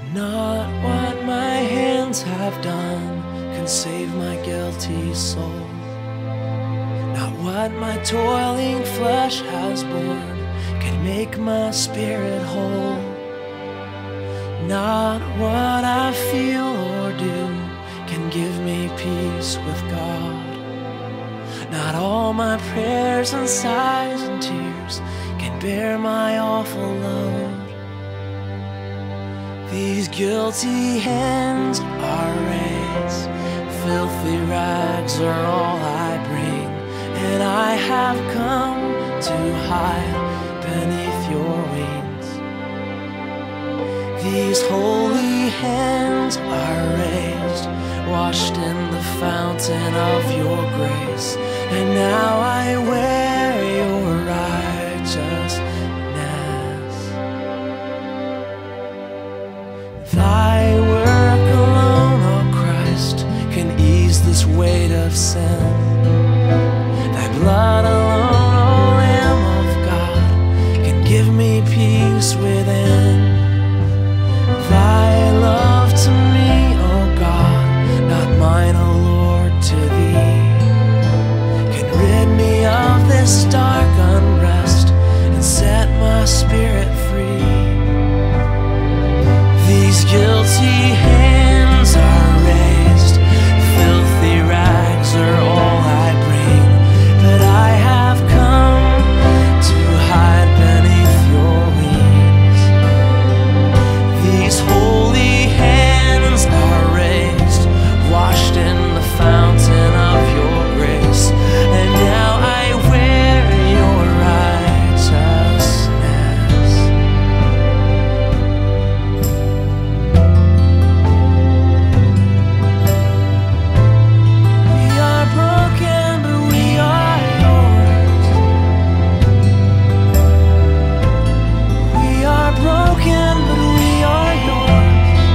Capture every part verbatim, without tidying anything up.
Not what my hands have done can save my guilty soul. Not what my toiling flesh has borne can make my spirit whole. Not what I feel or do can give me peace with God. Not all my prayers and sighs and tears can bear my awful load. These guilty hands are raised, filthy rags are all I bring, and I have come to hide beneath your wings. These holy hands are raised, washed in the fountain of your grace, and now I wear your righteousness. Thy work alone, O Christ, can ease this weight of sin. Thy blood alone, O Lamb of God, can give me peace within. Thy love to me, O God, not mine, O Lord, to thee, can rid me of this dark unrest and set my spirit free. These guilty hands are raised, filthy rags are all I bring, but I have come to hide beneath your wings. These holy hands are raised, washed in the fountain of your grace, and now I wear your righteousness. We are broken, but we are yours. We are broken, but we are yours.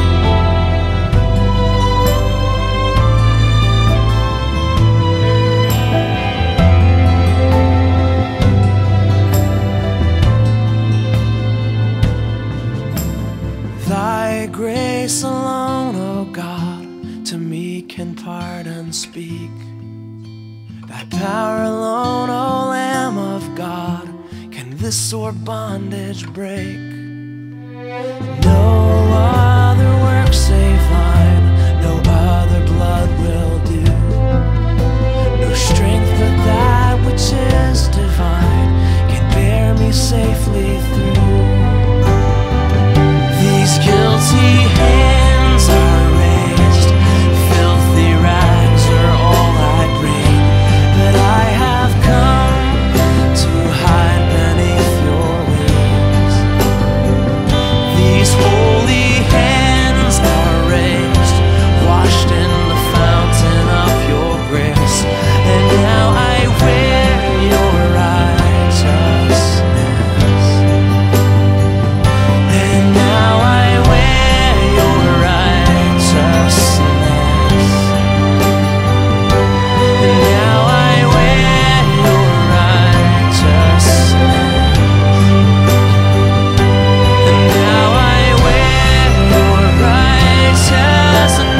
Thy grace alone, O God, to me can pardon speak. Thy power alone, O Lamb of God, can this sore bondage break. No other work save thine, no other blood will do. No strength but that which is divine can bear me safely through. These guilty hands are raised, filthy rags are all I bring, but I have come to hide beneath your wings. These holy hands are raised, washed in the fountain of your grace, and now I wear your righteousness. And now I wear your righteousness. And now I wear your righteousness. And now I wear your righteousness.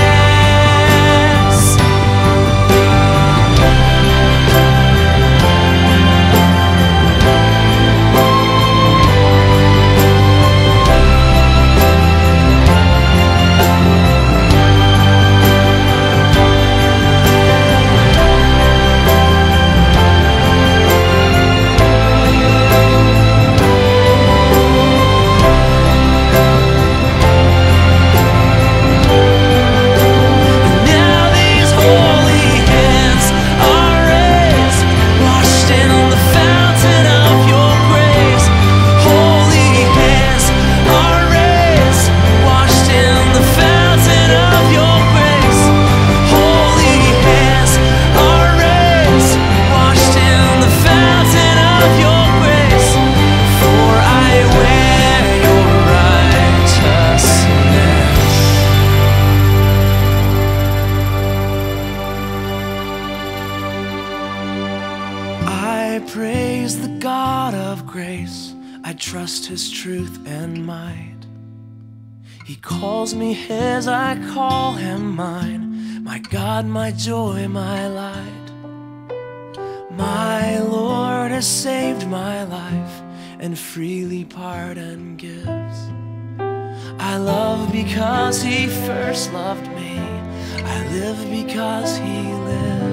Now these holy hands are raised, washed in the fountain of your grace. Holy hands are raised, washed in the fountain of your grace. Holy hands are raised, washed in the fountain of your grace. For I wear your righteousness. I praise the God of grace, I trust his truth and might. He calls me his, I call him mine. My God, my joy, my light. My Lord has saved my life and freely pardon gives. I love because he first loved me. I live because he lives.